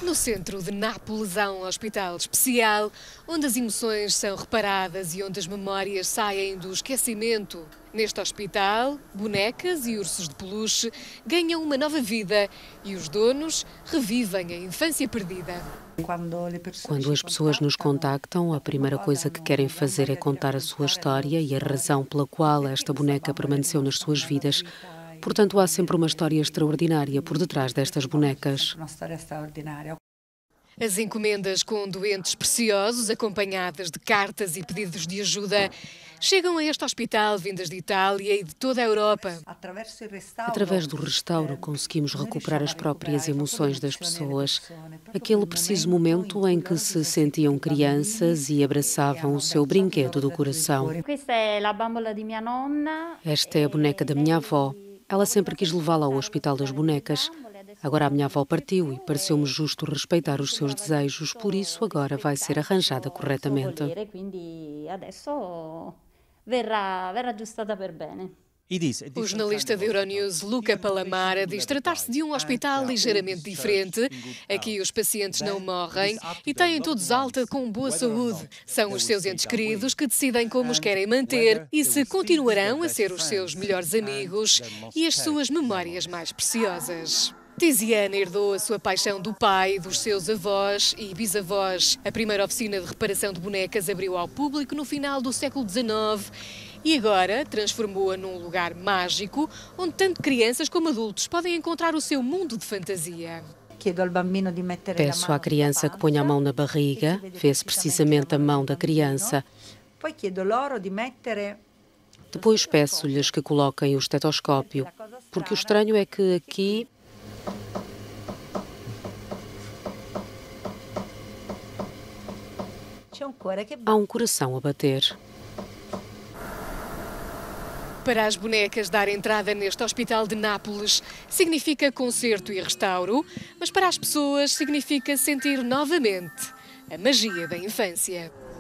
No centro de Nápoles há um hospital especial, onde as emoções são reparadas e onde as memórias saem do esquecimento. Neste hospital, bonecas e ursos de peluche ganham uma nova vida e os donos revivem a infância perdida. Quando as pessoas nos contactam, a primeira coisa que querem fazer é contar a sua história e a razão pela qual esta boneca permaneceu nas suas vidas. Portanto, há sempre uma história extraordinária por detrás destas bonecas. As encomendas com doentes preciosos, acompanhadas de cartas e pedidos de ajuda, chegam a este hospital vindas de Itália e de toda a Europa. Através do restauro, conseguimos recuperar as próprias emoções das pessoas. Aquele preciso momento em que se sentiam crianças e abraçavam o seu brinquedo do coração. Esta é a boneca da minha avó. Ela sempre quis levá-la ao Hospital das Bonecas. Agora a minha avó partiu e pareceu-me justo respeitar os seus desejos, por isso agora vai ser arranjada corretamente. O jornalista da Euronews, Luca Palamara, diz tratar-se de um hospital ligeiramente diferente. Aqui os pacientes não morrem e têm todos alta com boa saúde. São os seus entes queridos que decidem como os querem manter e se continuarão a ser os seus melhores amigos e as suas memórias mais preciosas. Tiziana herdou a sua paixão do pai, dos seus avós e bisavós. A primeira oficina de reparação de bonecas abriu ao público no final do século XIX e agora transformou-a num lugar mágico, onde tanto crianças como adultos podem encontrar o seu mundo de fantasia. Peço à criança que ponha a mão na barriga, vê-se precisamente a mão da criança. Depois peço-lhes que coloquem o estetoscópio, porque o estranho é que aqui há um coração a bater. Para as bonecas, dar entrada neste hospital de Nápoles significa concerto e restauro, mas para as pessoas significa sentir novamente a magia da infância.